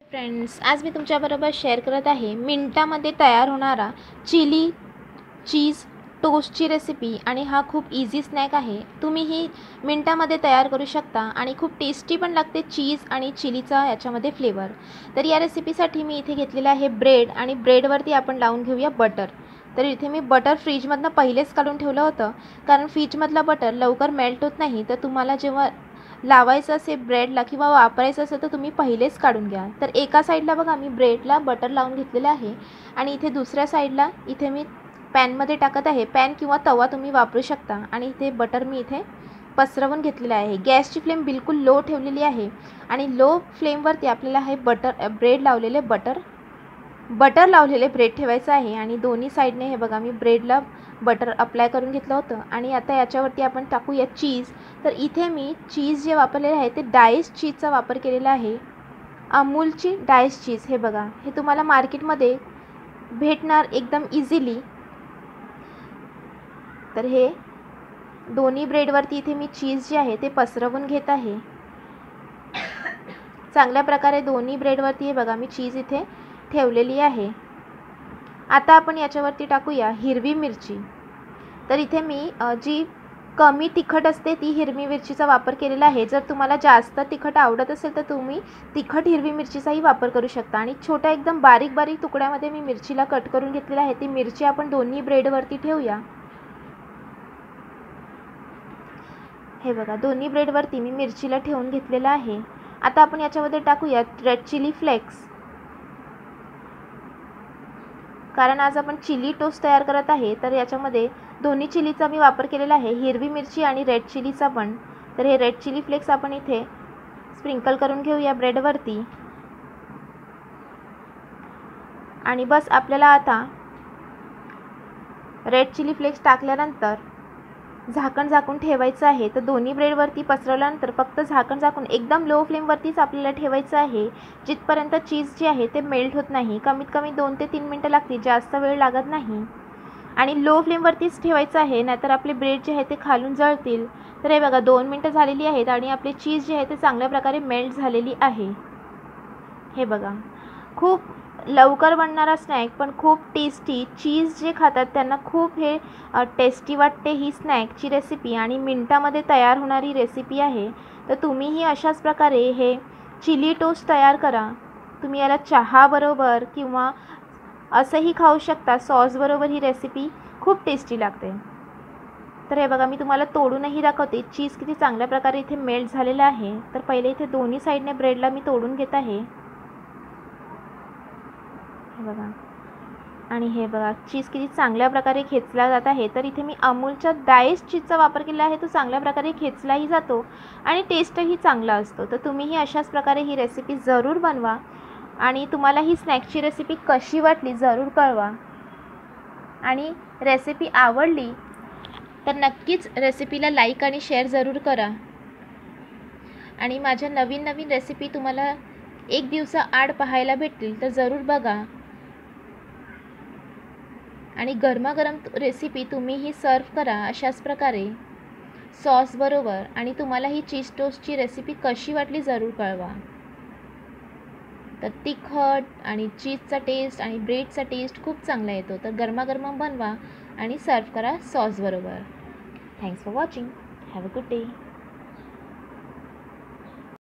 Friends, आज मी तुमच्याबरोबर share करत आहे मिनिटामध्ये तयार होणारा चिली चीज टोस्टची रेसिपी. आणि हा खूप इझी स्नॅक आहे. तुम्ही ही मिनिटामध्ये तयार करू शकता आणि खूप टेस्टी पण लागते चीज आणि चिलीचा याच्यामध्ये फ्लेवर. तर या रेसिपीसाठी मी इथे घेतलेला आहे ब्रेड, आणि ब्रेडवरती आपण लावून घेऊया बटर. तर इथे मी बटर फ्रीजमधनं पहिलेच काढून ठेवलं होतं, कारण फ्रीजमधला बटर लवकर मेल्ट होत नाही. तर तुम्हाला जेव्हा लावायचं असेल ब्रेडला किंवा वापरायचं असेल तर तुम्ही पहिलेच काढून घ्या. तर एका साईडला बघा मी ब्रेडला बटर लावून घेतलेलं आहे, आणि इथे दुसऱ्या साईडला इथे मी पॅनमध्ये टाकत आहे. पॅन किंवा तवा तुम्ही वापरू शकता. आणि इथे बटर मी इथे पसरवून घेतलेलं आहे. गॅसची फ्लेम बिलकुल लो ठेवलेली आहे, आणि लो फ्लेमवरती आपल्याला हे ब्रेड लावलेले बटर लावलेले ब्रेड ठेवायचं आहे. आणि दोन्ही साईडने हे बघा मी ब्रेडला बटर अप्लाय करून घेतलं होतं. आणि आता याच्यावरती आपण टाकूया चीज. तर इथे मी चीज जे वापरलेले आहे ते डायस चीजचा वापर केलेला आहे. अमूलची डायस चीज. हे बघा, हे तुम्हाला मार्केटमध्ये भेटणार एकदम इझिली. तर हे दोन्ही ब्रेडवरती इथे मी चीज जे आहे ते पसरवून घेत आहे. चांगल्या प्रकारे दोन्ही ब्रेडवरती हे बघा मी चीज इथे ठेवलेली आहे. आता आपण याच्यावरती टाकूया हिरवी मिरची. तर इथे मी जी कमी तिखट असते ती हिरवी मिरचीचा वापर केलेला आहे. जर तुम्हाला जास्त तिखट आवडत असेल तर तुम्ही तिखट हिरवी मिरचीचाही वापर करू शकता. आणि छोट्या एकदम बारीक बारीक तुकड्यामध्ये मी मिरचीला कट करून घेतलेला आहे. ती मिरची आपण दोन्ही ब्रेडवरती ठेवूया. हे बघा, दोन्ही ब्रेडवरती मी मिरचीला ठेवून घेतलेलं आहे. आता आपण याच्यामध्ये टाकूया रेड चिली फ्लेक्स, कारण आज आपण चिली टोस्ट तयार करत आहे. तर याच्यामध्ये दोन्ही चिलीचा मी वापर केलेला आहे, हिरवी मिरची आणि रेड चिलीचा पण. तर हे रेड चिली फ्लेक्स आपण इथे स्प्रिंकल करून घेऊया ब्रेडवरती. आणि बस आपल्याला आता रेड चिली फ्लेक्स टाकल्यानंतर झाकण झाकून ठेवायचं आहे. तर दोन्ही ब्रेडवरती पसरवल्यानंतर फक्त झाकण झाकून एकदम लो फ्लेमवरतीच आपल्याला ठेवायचं आहे, जिथपर्यंत चीज जे आहे ते मेल्ट होत नाही. कमीत कमी 2 ते 3 मिनटं लागतील, जास्त वेळ लागत नाही. आणि लो फ्लेमवरतीच ठेवायचं आहे, नाहीतर आपले ब्रेड जे आहे ते खालून जळतील. तर हे बघा 2 मिनटं झालेली आहेत, आणि आपली चीज जी आहे ते चांगल्या प्रकारे मेल्ट झालेली आहे. हे बघा, खूप लवकर बनणारा स्नॅक पण खूप टेस्टी. चीज जे खातात त्यांना खूप हे टेस्टी वाटते ही स्नॅकची रेसिपी, आणि मिनटामध्ये तयार होणारी रेसिपी आहे. तर तुम्हीही अशाच प्रकारे हे चिली टोस्ट तयार करा. तुम्ही याला चहाबरोबर किंवा असंही खाऊ शकता. सॉसबरोबर ही रेसिपी खूप टेस्टी लागते. तर हे बघा, मी तुम्हाला तोडूनही दाखवते. चीज किती चांगल्या प्रकारे इथे मेल्ट झालेलं आहे. तर पहिले इथे दोन्ही साईडने ब्रेडला मी तोडून घेत आहे. हे बघा, आणि हे बघा चीज किती चांगल्या प्रकारे खेचला जात आहे. तर इथे मी अमूलच्या डायस चीजचा वापर केला आहे. तो चांगल्या प्रकारे खेचलाही जातो आणि टेस्टही चांगला असतो. तर तुम्हीही अशाच प्रकारे ही रेसिपी जरूर बनवा. आणि तुम्हाला ही स्नॅकची रेसिपी कशी वाटली जरूर कळवा. आणि रेसिपी आवडली तर नक्कीच रेसिपीला लाईक आणि शेअर जरूर करा. आणि माझ्या नवीन नवीन रेसिपी तुम्हाला एक दिवसाआड पाहायला भेटतील, तर जरूर बघा. आणि गरमागरम रेसिपी तुम्हीही सर्व करा अशाच प्रकारे सॉसबरोबर. आणि तुम्हाला ही चीज टोस्टची रेसिपी कशी वाटली जरूर कळवा. तर तिखट आणि चीजचा टेस्ट आणि ब्रेडचा टेस्ट खूप चांगला येतो. तर गरमागरम बनवा आणि सर्व करा सॉसबरोबर. Thanks for watching. Have a good day.